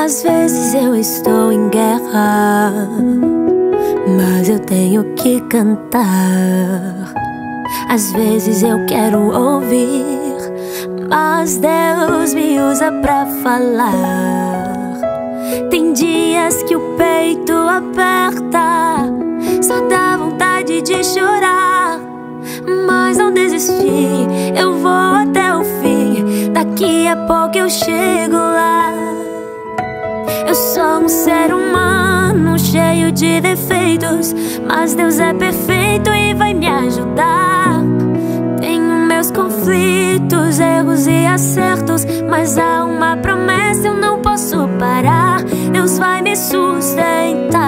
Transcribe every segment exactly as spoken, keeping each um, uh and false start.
Às vezes eu estou em guerra, mas eu tenho que cantar. Às vezes eu quero ouvir, mas Deus me usa pra falar. Tem dias que o peito aperta, só dá vontade de chorar, mas não desisti, eu vou até o fim. Daqui a pouco eu chego lá. Eu sou um ser humano cheio de defeitos, mas Deus é perfeito e vai me ajudar. Tenho meus conflitos, erros e acertos, mas há uma promessa, eu não posso parar. Deus vai me sustentar.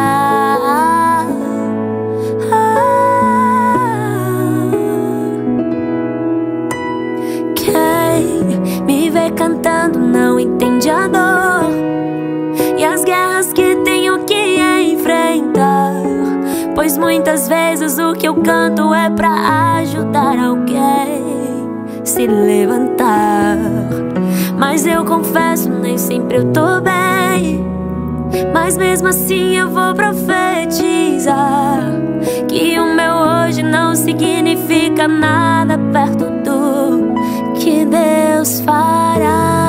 Quem me vê cantando não entende a dor e as guerras que tenho que enfrentar, pois muitas vezes o que eu canto é pra ajudar alguém se levantar. Mas eu confesso, nem sempre eu tô bem, mas mesmo assim eu vou profetizar que o meu hoje não significa nada perto do que Deus fará.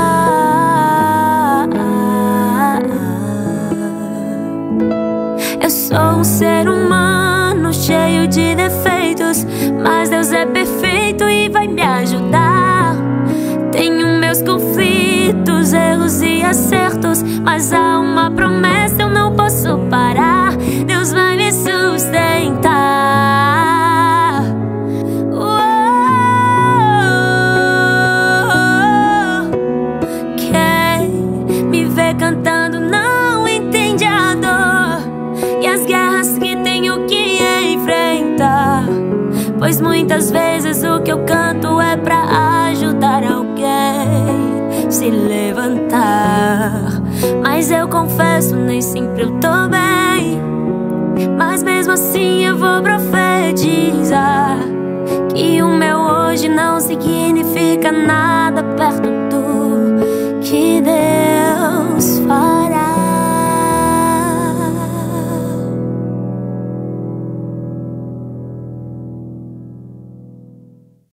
Eu sou um ser humano cheio de defeitos, mas Deus é perfeito e vai me ajudar. Tenho meus conflitos, erros e acertos, mas há uma promessa, eu não posso parar. Deus vai me sustentar. Uou. Quem me vê cantando não entende a dor e as guerras que tenho que enfrentar, pois muitas vezes o que eu canto é pra ajudar alguém se levantar. Mas eu confesso, nem sempre eu tô bem, mas mesmo assim eu vou profetizar que o meu hoje não significa nada perto